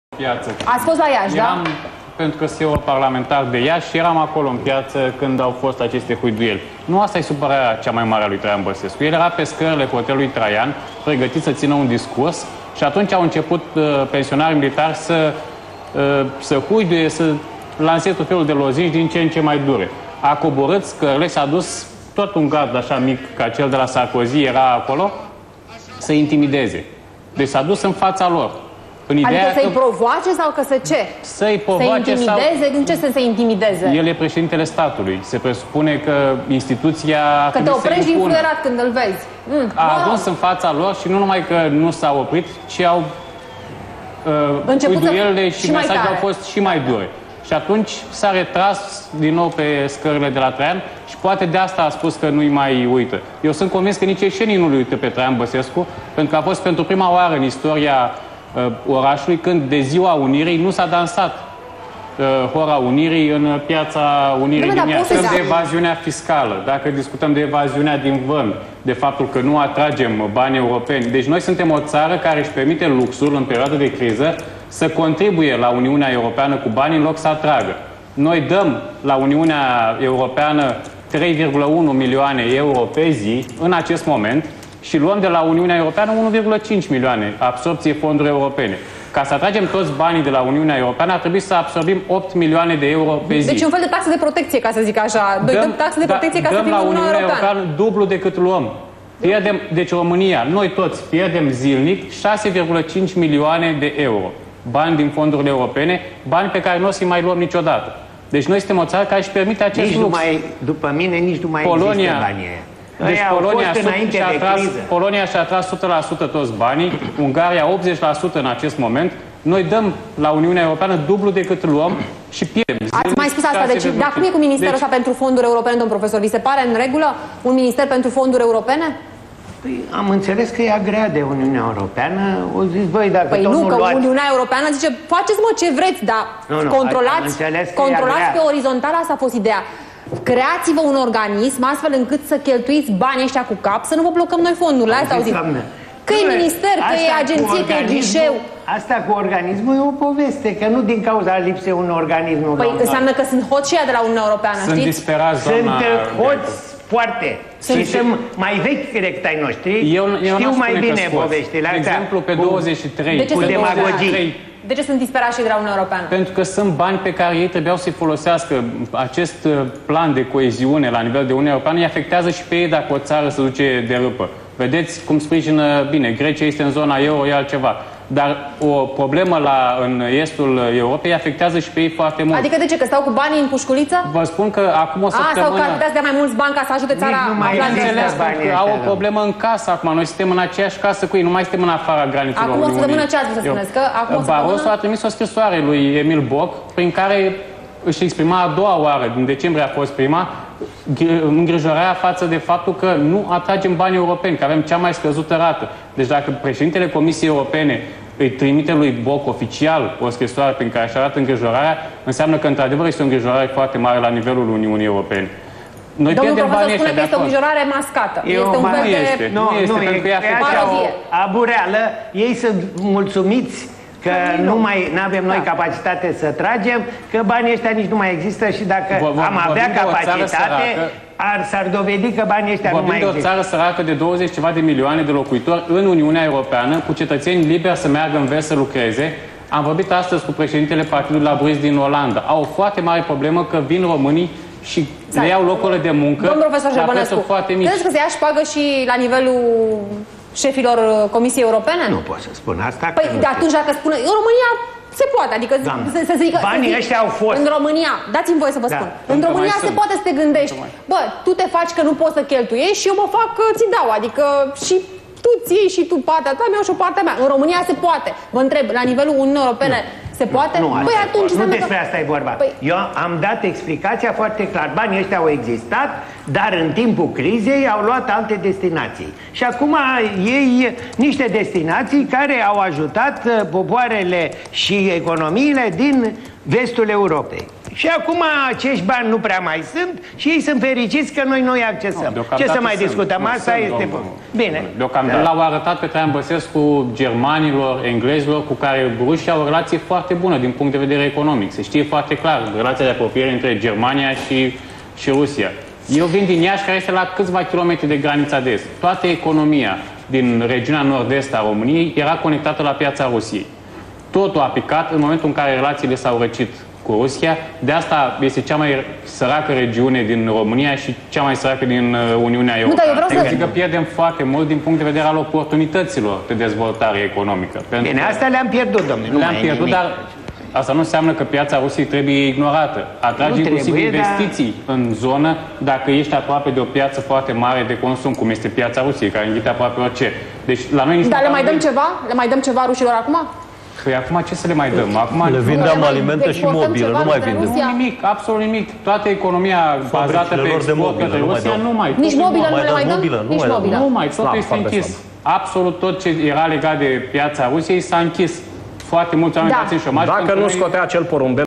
piață. Ați fost la Iași, da? Pentru că sunt europarlamentar de Iași și eram acolo în piață când au fost aceste huiduieli. Nu asta e supărarea cea mai mare a lui Traian Băsescu. El era pe scările hotelului Traian, pregătit să țină un discurs și atunci au început pensionarii militari să huiduie, să lanseze tot felul de lozinci din ce în ce mai dure. A coborât scările, s-a dus tot un gard așa mic ca cel de la Sarkozy era acolo să intimideze. Deci s-a dus în fața lor. Adică să-i provoace sau că să ce? Să-i provoace să intimideze? În ce sens să intimideze? El e președintele statului. Se presupune că instituția... Că te oprești din fluierat când îl vezi. A ajuns în fața lor și nu numai că nu s-au oprit, ci au... huiduielile și mesajele au fost și mai dure. Și atunci s-a retras din nou pe scările de la Traian și poate de asta a spus că nu-i mai uită. Eu sunt convins că nici ieșenii nu-l uită pe Traian Băsescu, pentru că a fost pentru prima oară în istoria orașului când de Ziua Unirii nu s-a dansat Hora Unirii în Piața Unirii din Iași. De evaziunea fiscală, dacă discutăm de evaziunea din vămi, de faptul că nu atragem bani europeni. Deci noi suntem o țară care își permite luxul în perioada de criză să contribuie la Uniunea Europeană cu bani în loc să atragă. Noi dăm la Uniunea Europeană 3,1 milioane euro pe zi în acest moment și luăm de la Uniunea Europeană 1,5 milioane absorpție fonduri europene. Ca să atragem toți banii de la Uniunea Europeană, ar trebui să absorbim 8 milioane de euro pe zi. Deci un fel de taxă de protecție, ca să zic așa. Dăm taxă de protecție ca să fim la Uniunea Europeană dublu decât luăm. Pierdem, deci România, noi toți pierdem zilnic 6,5 milioane de euro. Bani din fondurile europene, bani pe care nu o să-i mai luăm niciodată. Deci noi suntem o țară care își permite acest lux. După mine, nici nu mai există banii aia. Deci Polonia și-a tras 100% toți banii, Ungaria 80% în acest moment. Noi dăm la Uniunea Europeană dublu decât luăm și pierdem. Ați mai spus asta, deci dar cum e cu ministerul ăsta pentru fonduri europene, domn profesor? Vi se pare în regulă un minister pentru fonduri europene? Păi, am înțeles că e agrea de Uniunea Europeană. O zis, băi, dacă păi nu, că Uniunea Europeană zice, faceți mă ce vreți, dar controlați pe orizontal, asta a fost ideea. Creați-vă un organism astfel încât să cheltuiți banii ăștia cu cap, să nu vă blocăm noi fondurile. Asta au zis. Că e minister, că e agenție, că e ghișeu. Asta cu organismul e o poveste, că nu din cauza lipsei unui organism. Păi înseamnă că sunt hoți și ea de la Uniunea Europeană, știți? Sunt disperați, doamna. Sunt hoți foarte. Suntem mai vechi decât ai noștri. Știu mai bine poveștile astea. De exemplu, pe 23, cu demagogii. De ce sunt disperați și de la Uniunea Europeană? Pentru că sunt bani pe care ei trebuiau să-i folosească. Acest plan de coeziune la nivel de Uniunea Europeană îi afectează și pe ei dacă o țară se duce de râpă. Vedeți cum sprijină, bine, Grecia este în zona euro, e altceva. Dar o problemă în estul Europei afectează și pe ei foarte mult. Adică de ce? Că stau cu banii în pușculiță? Vă spun că acum o săptămână... sau că ar putea să dea mai mulți bani ca să ajute țara că au o problemă în casă acum. Noi suntem în aceeași casă cu ei, nu mai suntem în afara granițelor Uniunii. Acum o săptămână ce ați vrut să spuneți? Că Barroso a trimis o scrisoare lui Emil Boc, prin care își exprima a doua oară, din decembrie a fost prima, îngrijorarea față de faptul că nu atragem bani europeni, că avem cea mai scăzută rată. Deci dacă președintele Comisiei Europene îi trimite lui Boc oficial o scrisoare prin care își arată îngrijorarea, înseamnă că într-adevăr este o îngrijorare foarte mare la nivelul Uniunii Europene. Noi domnul profesor spune că este o îngrijorare mascată. Este un fel de... Nu este, pentru că e abureală. Ei sunt mulțumiți că nu avem noi capacitate să tragem, că banii ăștia nici nu mai există și dacă am avea capacitate, s-ar dovedi că banii ăștia nu mai există. Vorbim de o țară săracă de 20 ceva de milioane de locuitori în Uniunea Europeană, cu cetățeni liberi să meargă în vest să lucreze. Am vorbit astăzi cu președintele Partidului Laburist din Olanda. Au o foarte mare problemă că vin românii și le iau locurile de muncă la prețuri foarte mici. Credeți că se ia șpagă și la nivelul șefilor Comisiei Europene? Nu pot să spun asta. Păi de atunci dacă spune, în România se poate, adică să zică... Banii ăștia au fost. În România, dați-mi voie să vă spun, în România se poate să te gândești, bă, tu te faci că nu poți să cheltuiești și eu mă fac că ți dau, adică și tu ți iei și tu partea ta, mi-au și o partea mea. În România se poate. Vă întreb, la nivelul Uniunii Europene se poate? Păi atunci nu despre asta e vorba. Eu am dat explicația foarte clar. Banii ăștia au existat, dar în timpul crizei au luat alte destinații. Și acum ei niște destinații care au ajutat popoarele și economiile din vestul Europei. Și acum acești bani nu prea mai sunt și ei sunt fericiți că noi accesăm. Ce să mai discutăm? Asta este... Bine. Deocamdată l-au arătat pe Traian Băsescu germanilor, englezilor, cu care rușii au o relație foarte bună din punct de vedere economic. Se știe foarte clar relația de apropiere între Germania și Rusia. Eu vin din Iași, care este la câțiva kilometri de granița de est. Toată economia din regiunea nord-est a României era conectată la piața Rusiei. Totul a picat în momentul în care relațiile s-au răcit cu Rusia. De asta este cea mai săracă regiune din România și cea mai săracă din Uniunea Europeană. Adică pierdem foarte mult din punct de vedere al oportunităților de dezvoltare economică. Bine, asta le-am pierdut, domnule. Le-am pierdut, dar asta nu înseamnă că piața Rusiei trebuie ignorată. Atrage inclusiv investiții în zonă dacă ești aproape de o piață foarte mare de consum, cum este piața Rusiei, care înghite aproape orice. Deci, la noi dar le mai dăm ceva? Le mai dăm ceva rușilor acum? Păi acum ce să le mai dăm? Acum le vindeam alimente și mobile, nu mai vindem. Nu nimic, absolut nimic. Toată economia bazată pe export către Rusia nu mai. Nici mobilă nu le mai dăm? Nici mobilă. Nu mai, totul este închis. Absolut tot ce era legat de piața Rusiei s-a închis. Foarte mulți oameni dați în șomaj. Dacă nu scotea acel porumbel